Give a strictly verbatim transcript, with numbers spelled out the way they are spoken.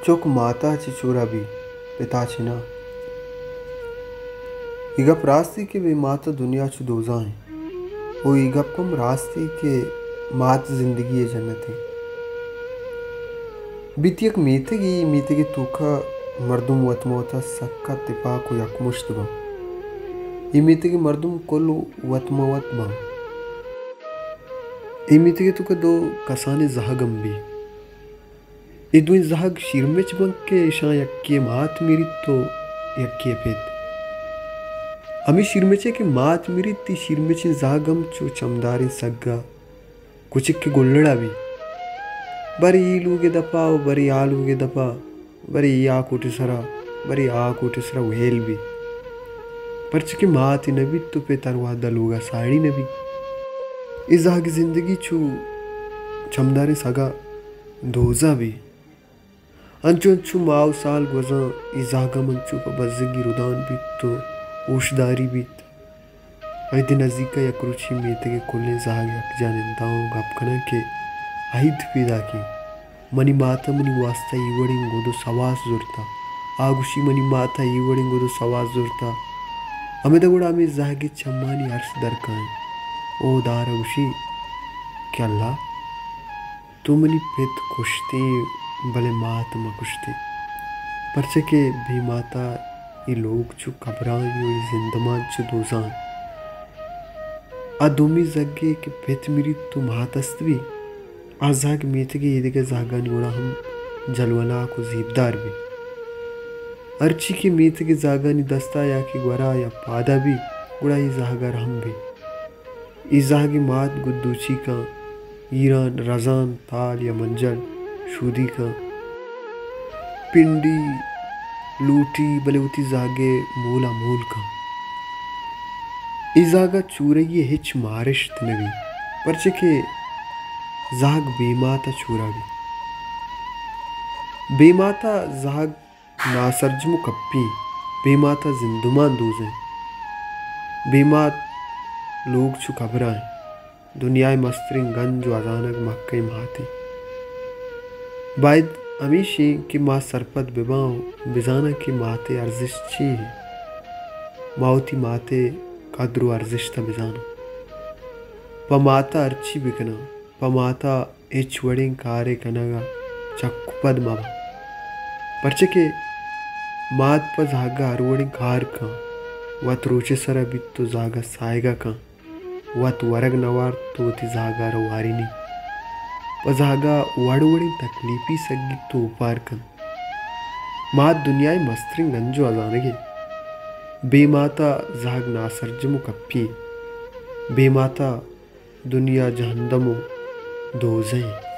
चोक माता ची चूरा भी पिता छिना इगप रास्ती के वे माता दुनिया चु दोजा है वो इगप कम रास्ती के मात जिंदगी जन्नत है बीतियक मीतगी मीतगी तूखा मर्दुम वतमोता सक्का तिपा को यक मुश्त बा ये मीतगी मर्दुम कोल्लु वतमवत बा ये मीतगी तूका दो कसाने जहागम भी इदुइन जहाग शिरमेच बंक के ईशा यक्के मात मेरी तो यक्के पेत अमी शिरमेचे के मात मेरी ती शिरमेचे जहागम चो चमदारी सग्गा कुचिक के गुल्लड़ा भी बरी ಈಲುಗೆ ದಪ ಬರಿ ಆಲುಗೆ ದಪ बरी आ कोटिसरा बरी आ कोटिसरा वेल भी परच की मात नबी तो पे तरवा दलूगा साड़ी नबी इस की जिंदगी छू चमदारी सगा दोजा भी अंचु अंचु माव साल गुजा इजागा मंचु पर बजगी रुदान भी तो ओशदारी भी ऐदि नजीका या क्रुची मेते के कोले जाग यक जानिंदाओं गपकना के अहित पिदा की मनी माता मनी वास्ता इवड़िंग गोदो सवास जुरता आगुशी मनी माता इवड़िंग गोदो सवास जुरता हमें तो गुड़ा में जागे चम्मानी अर्श दरकाएं ओ दार उशी क्या अल्लाह तू मनी पेत कुश्ती भले मात म कुश्ती परचे के भी माता ये लोग चु कबरान यो जिंदमान चु दोजान आदमी जगे के पेत मेरी तू महातस्तवी आजाग मीतगी ईदगे जागानी उड़ा हम जलवला को जीबदार भी अर्ची की मीतगी जागानी दस्ता या की ग्वरा या पादा भी उड़ा ही जागर हम भी इजागी मात गुद्दूची का ईरान रजान ताल या मंजल शूदी का पिंडी लूटी बलेवती जागे मूला मूल का इजागा चूरगी हिच मारिश्त नवी परचे के जाग बेमाता चूरा भी बेमाता जाग नासरजमु कप्पी बेमाता जिंदुमान दूजें बेमात लोग चु खबराएं दुनियाए मस्तरिंग गंज अचानक मक्के महाती बायद अमीशी की माँ सरपत बिबाओ बिजाना की माते अर्जिश ची है मावती माते कद्रु अर्जिश था बिजाना पमाता अर्ची बिकना पमाता एच वडिंग कारे कनगा चक्कुपद मवा परचे के मात पर जागा अरवडिंग कार का वत रोचे सरा बित्तो जागा सायगा का वत वरग नवार तो ती जागा रवारी नहीं पर जागा वड़वडिंग तकलीफी सगी तो उपार का मात दुनियाई मस्तरिंग गंजो अजानगे बेमाता जाग नासरजमु कप्पी बेमाता दुनिया जहन्नमो दोज़ें